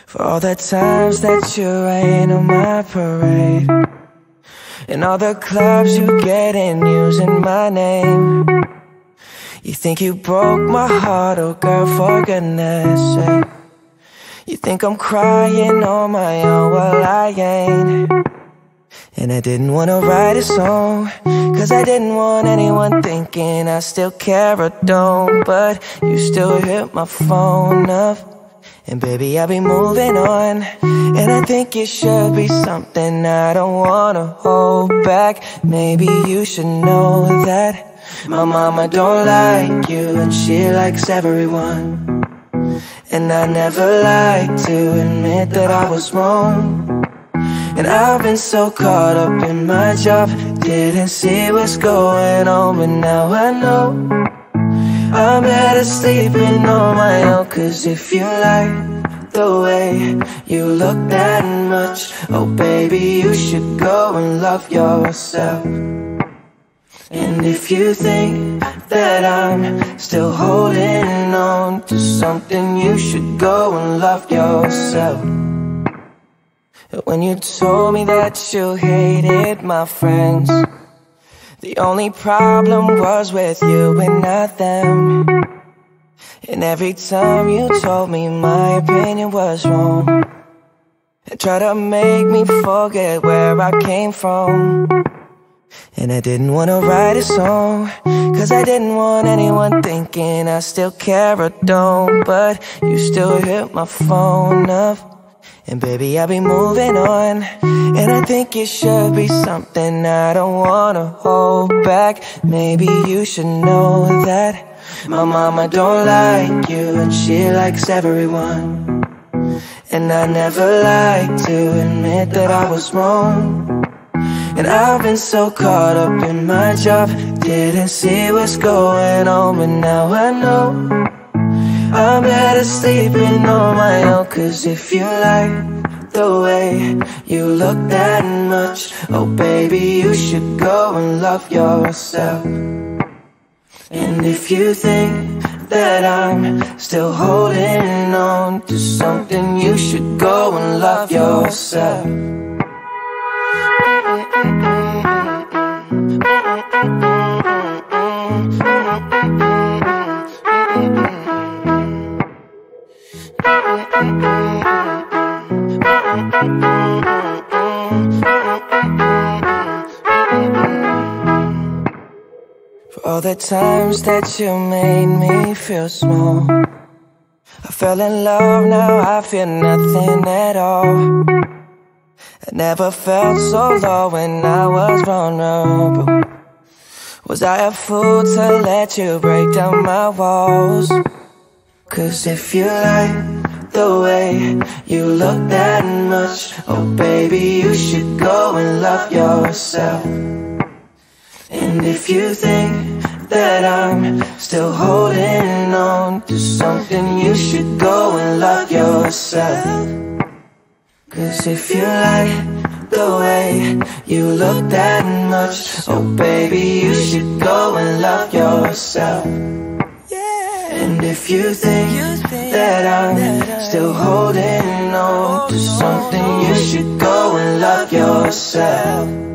For all the times that you rain on my parade, and all the clubs you get in using my name. You think you broke my heart, oh girl, for goodness sake. You think I'm crying on my own, well I ain't. And I didn't wanna write a song, cause I didn't want anyone thinking I still care or don't. But you still hit my phone up, and baby, I'll be moving on. And I think it should be something I don't wanna hold back. Maybe you should know that my mama don't like you, and she likes everyone. And I never like to admit that I was wrong. And I've been so caught up in my job, didn't see what's going on. But now I know I'm better sleeping on my own. Cause if you like the way you look that much, oh baby, you should go and love yourself. And if you think that I'm still holding on to something, you should go and love yourself. When you told me that you hated my friends, the only problem was with you and not them. And every time you told me my opinion was wrong, and tried to make me forget where I came from. And I didn't wanna write a song, cause I didn't want anyone thinking I still care or don't. But you still hit my phone up, and baby, I'll be moving on. And I think it should be something I don't wanna hold back. Maybe you should know that my mama don't like you, and she likes everyone. And I never like to admit that I was wrong. And I've been so caught up in my job, didn't see what's going on. But now I know I'm better sleeping on my own. Cause if you like the way you look that much, oh baby, you should go and love yourself. And if you think that I'm still holding on to something, you should go and love yourself. For all the times that you made me feel small, I fell in love, now I feel nothing at all. I never felt so low when I was vulnerable. Was I a fool to let you break down my walls? Cause if you like the way you look that much, oh baby, you should go and love yourself. And if you think that I'm still holding on to something, you should go and love yourself. Cause if you like the way you look that much, oh baby, you should go and love yourself. And if you think that I'm still holding on to something, you should go and love yourself.